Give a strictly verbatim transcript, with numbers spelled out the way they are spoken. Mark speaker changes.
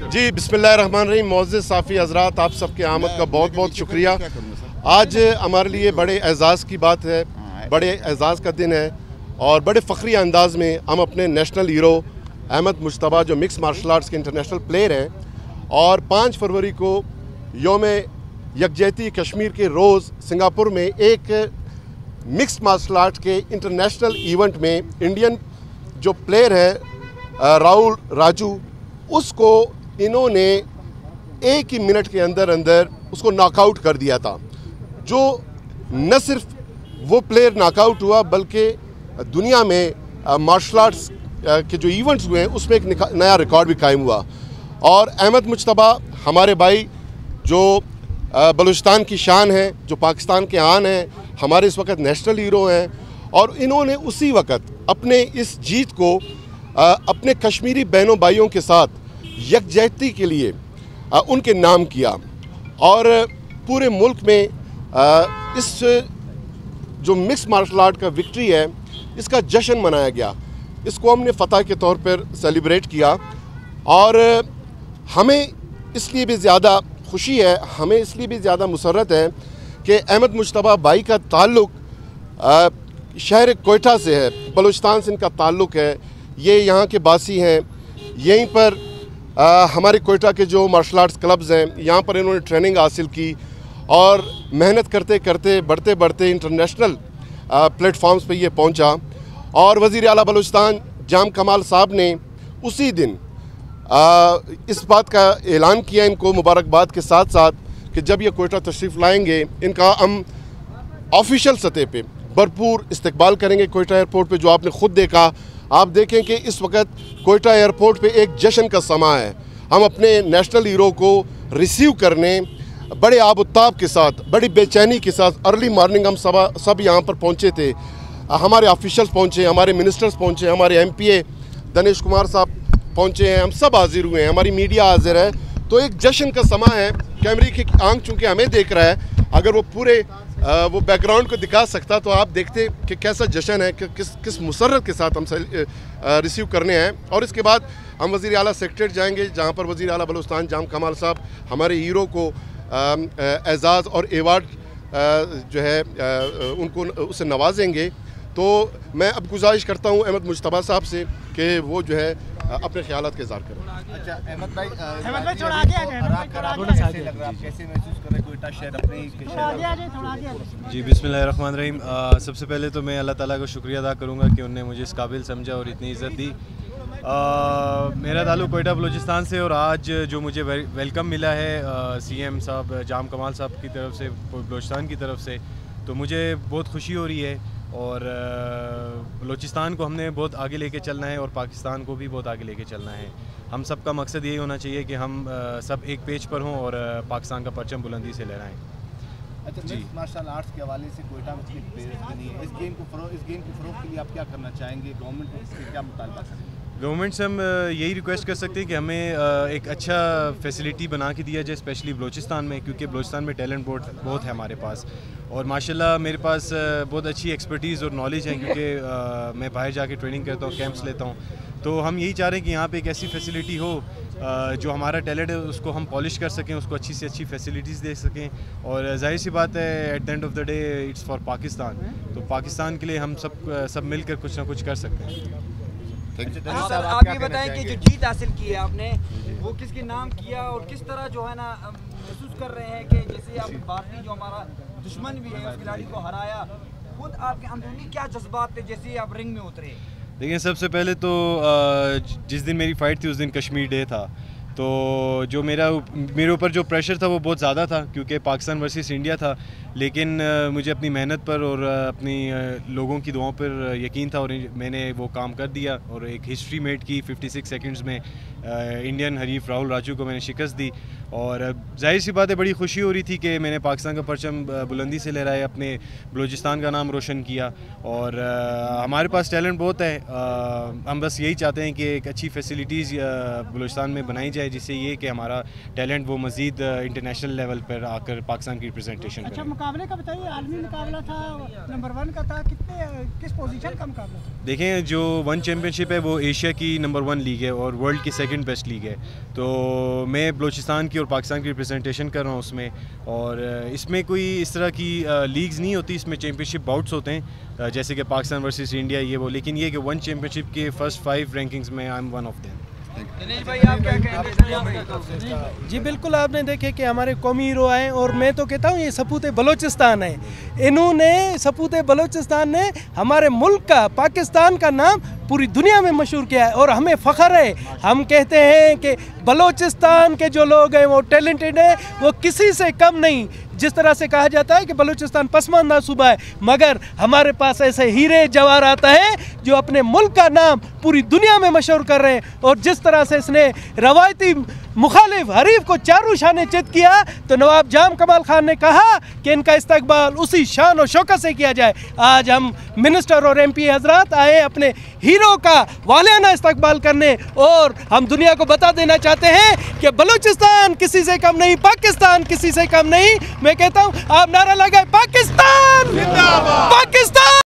Speaker 1: जी बिस्मिल्लाहिर्रहमानिर्रहीम। मोअज़्ज़िज़ साफ़ी हज़रात, आप सबके आमद का बहुत बहुत शुक्रिया। आज हमारे लिए बड़े एज़ाज़ की बात है, बड़े एज़ाज़ का दिन है और बड़े फ़ख्री अंदाज़ में हम अपने नेशनल हीरो अहमद मुश्तबा जो मिक्स मार्शल आर्ट्स के इंटरनेशनल प्लेयर हैं और पाँच फरवरी को योम यकजहती कश्मीर के रोज़ सिंगापुर में एक मिक्स मार्शल आर्ट के इंटरनेशनल इवेंट में इंडियन जो प्लेयर है राहुल राजू, उसको इन्होंने एक ही मिनट के अंदर अंदर उसको नॉकआउट कर दिया था। जो न सिर्फ वो प्लेयर नॉकआउट हुआ बल्कि दुनिया में मार्शल आर्ट्स के जो इवेंट्स हुए हैं उसमें एक नया रिकॉर्ड भी कायम हुआ। और अहमद मुश्तबा हमारे भाई जो बलूचिस्तान की शान है, जो पाकिस्तान के आन हैं, हमारे इस वक्त नेशनल हीरो हैं और इन्होंने उसी वक्त अपने इस जीत को अपने कश्मीरी बहनों भाइयों के साथ यकजहती के लिए उनके नाम किया और पूरे मुल्क में इस जो मिक्स मार्शल आर्ट का विक्ट्री है इसका जश्न मनाया गया। इसको हमने फ़तह के तौर पर सेलिब्रेट किया और हमें इसलिए भी ज़्यादा खुशी है, हमें इसलिए भी ज़्यादा मुसर्रत है कि अहमद मुश्तबा भाई का ताल्लुक़ शहर कोयटा से है, बलूचिस्तान से इनका ताल्लुक़ है। ये यहाँ के बासी हैं, यहीं पर आ, हमारे कोयटा के जो मार्शल आर्ट्स क्लब्स हैं यहाँ पर इन्होंने ट्रेनिंग हासिल की और मेहनत करते करते बढ़ते बढ़ते इंटरनेशनल प्लेटफॉर्म्स पे ये पहुँचा। और वज़ीर आला बलूचिस्तान जाम कमाल साहब ने उसी दिन आ, इस बात का ऐलान किया इनको मुबारकबाद के साथ साथ कि जब ये कोयटा तशरीफ़ लाएंगे इनका हम ऑफिशियल सतह पे भरपूर इस्तकबाल करेंगे। कोयटा एयरपोर्ट पे जो आपने ख़ुद देखा, आप देखें कि इस वक्त कोयटा एयरपोर्ट पे एक जश्न का समा है। हम अपने नेशनल हीरो को रिसीव करने बड़े आबुताब के साथ, बड़ी बेचैनी के साथ अर्ली मॉर्निंग हम सब सब यहाँ पर पहुँचे थे। हमारे ऑफिशियल्स पहुँचे, हमारे मिनिस्टर्स पहुँचे, हमारे M P A Danesh Kumar sahab पहुँचे हैं, हम सब हाजिर हुए हैं, हमारी मीडिया हाजिर है। तो एक जश्न का समा है। कैमरे की आंख चूँकि हमें देख रहा है, अगर वो पूरे आ, वो बैकग्राउंड को दिखा सकता तो आप देखते कि कैसा जश्न है, कि किस किस मुसर्रत के साथ हम रिसीव करने हैं। और इसके बाद हम वज़ीर आला सेक्रेटरीट जाएंगे जहाँ पर वज़ीर आला बलूचिस्तान जाम कमाल साहब हमारे हीरो को एजाज़ और एवार्ड जो है आ, उनको उससे नवाजेंगे। तो मैं अब गुजारिश करता हूँ अहमद मुश्तबा साहब से कि वो जो है अपने ख्यालात के इज़हार करें।
Speaker 2: अच्छा अहमद भाई, अहमद भाई थोड़ा आगे आ जाए, कैसे लग रहा है, आप कैसे महसूस कर रहे हैं कोयटा शहर अपने शहर?
Speaker 3: जी बिस्मिल्लाहिर्रहमानिर्रहीम। सबसे पहले तो मैं अल्लाह ताला का शुक्रिया अदा करूँगा कि उन्होंने मुझे इस काबिल समझा और इतनी इज़्ज़त दी। आ, मेरा ताल्लुक़ कोयटा बलूचिस्तान से और आज जो मुझे वेलकम मिला है सी एम साहब जाम कमाल साहब की तरफ से, बलूचिस्तान की तरफ से, तो मुझे बहुत खुशी हो रही है। और बलूचिस्तान को हमने बहुत आगे लेके चलना है और पाकिस्तान को भी बहुत आगे लेके चलना है। हम सब का मकसद यही होना चाहिए कि हम सब एक पेज पर हों और पाकिस्तान का परचम बुलंदी से लहराएं।
Speaker 2: अच्छा जी, मार्शल आर्ट्स के हवाले से कोयटा में प्लेयर्स भी नहीं है, इस गेम को फरोग इस गेम की फ़रोग के लिए आप क्या करना चाहेंगे? गवर्नमेंट को इससे क्या मुतालबा करेंगे?
Speaker 3: गवर्नमेंट से हम यही रिक्वेस्ट कर सकते हैं कि हमें एक अच्छा फैसिलिटी बना के दिया जाए, स्पेशली बलूचिस्तान में, क्योंकि बलूचिस्तान में टैलेंट बहुत बहुत है हमारे पास। और माशाल्लाह मेरे पास बहुत अच्छी एक्सपर्टीज़ और नॉलेज है, क्योंकि मैं बाहर जाके ट्रेनिंग करता हूँ, कैंप्स लेता हूँ। तो हम यही चाह रहे हैं कि यहाँ पे एक ऐसी फैसिलिटी हो जो हमारा टैलेंट है उसको हम पॉलिश कर सकें, उसको अच्छी से अच्छी फैसिलिटीज़ दे सकें। और जाहिर सी बात है at the end of the day it's for Pakistan, तो पाकिस्तान के लिए हम सब सब मिलकर कुछ ना कुछ कर सकते हैं।
Speaker 4: हाँ सर, आप ये बताएं कि जो जीत हासिल की है आपने, वो किसके नाम किया और किस तरह जो है ना महसूस कर रहे हैं कि जैसे आप भारतीय जो हमारा दुश्मन भी है उस खिलाड़ी को हराया, खुद आपके अंदरूनी क्या जज्बात थे जैसे आप रिंग में उतरे?
Speaker 3: देखिए, सबसे पहले तो जिस दिन मेरी फ़ाइट थी उस दिन कश्मीर डे था, तो जो मेरा मेरे ऊपर जो प्रेशर था वो बहुत ज़्यादा था क्योंकि पाकिस्तान वर्सेस इंडिया था। लेकिन मुझे अपनी मेहनत पर और अपनी लोगों की दुआओं पर यकीन था और मैंने वो काम कर दिया और एक हिस्ट्री मेड की। छप्पन सेकंड्स में इंडियन हरीफ राहुल राजू को मैंने शिकस्त दी और जाहिर सी बात है बड़ी खुशी हो रही थी कि मैंने पाकिस्तान का परचम बुलंदी से लहराया, अपने बलूचिस्तान का नाम रोशन किया। और हमारे पास टैलेंट बहुत है, हम बस यही चाहते हैं कि एक अच्छी फैसिलिटीज़ बलूचिस्तान में बनाई जाए जिससे ये कि हमारा टैलेंट वो मज़ीद इंटरनेशनल लेवल पर आकर पाकिस्तान की रिप्रेजेंटेशन करें।
Speaker 5: मुकाबले का बताइए, आलमी मुकाबला था, नंबर वन का था, कितने किस पोजीशन का मुकाबला था?
Speaker 3: देखें, जो वन चैम्पियनशिप है वो एशिया की नंबर वन लीग है और वर्ल्ड की सेकंड बेस्ट लीग है। तो मैं बलूचिस्तान की और पाकिस्तान की रिप्रेजेंटेशन कर रहा हूँ उसमें, और इसमें कोई इस तरह की लीग्स नहीं होती, इसमें चैम्पियनशिप बाउट्स होते हैं जैसे कि पाकिस्तान वर्सेस इंडिया ये वो, लेकिन ये कि वन चैम्पियनशिप के फर्स्ट फाइव रैंकिंग्स में I am one of them.
Speaker 4: Dinesh भाई आप क्या कहेंगे?
Speaker 6: जी बिल्कुल, आपने देखे कि हमारे कौमी हीरो आए, और मैं तो कहता हूँ ये सपूत बलूचिस्तान है। इन्होंने सपूत बलूचिस्तान ने हमारे मुल्क का, पाकिस्तान का नाम पूरी दुनिया में मशहूर किया है, और हमें फ़ख्र है। हम कहते हैं कि बलूचिस्तान के जो लोग हैं वो टैलेंटेड हैं, वो किसी से कम नहीं। जिस तरह से कहा जाता है कि बलूचिस्तान पसमानदा सूबा है, मगर हमारे पास ऐसे हीरे जवाहरात हैं जो अपने मुल्क का नाम पूरी दुनिया में मशहूर कर रहे हैं। और जिस तरह से इसने रवायती मुखालिफ हरीफ को चारों शाने चित किया, तो नवाब जाम कमाल खान ने कहा कि इनका इस्तकबाल उसी शान और शौकत से किया जाए। आज हम मिनिस्टर और एम पी हजरात आए अपने हीरो का वालियाना इस्तकबाल करने, और हम दुनिया को बता देना चाहते हैं कि बलूचिस्तान किसी से कम नहीं, पाकिस्तान किसी से कम नहीं। मैं कहता हूँ आप नारा लगाए पाकिस्तान।